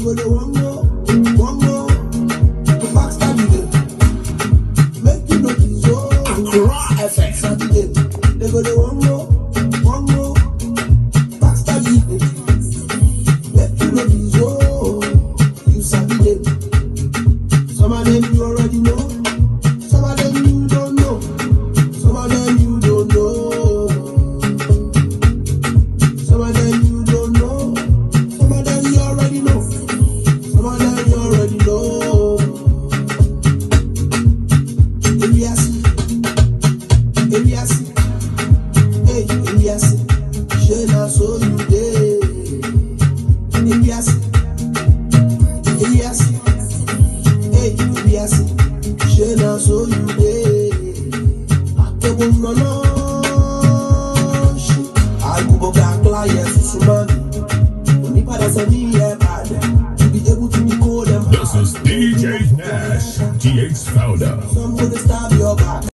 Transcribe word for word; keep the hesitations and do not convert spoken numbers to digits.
go the one more, one more. The backstab you them. Make you notice, oh. Accra F M. Sabi them. They go the one more, one more. Backstab you them. Make you notice, oh. You sabi them. Some of them you already know. Some of them you don't know. Some of them you don't know. Some of them you don't know. Some of them you already know. Some of them you already know. Elias, Elias, hey Elias, she na so you dey. Elias, Elias, hey Elias, she na so you dey. Akebo nono, she, akubo gangla yes sumani. Onipa da se mi e bad, to be able to decode them. This is D J Nash, T H founder. Some gonna stab your back.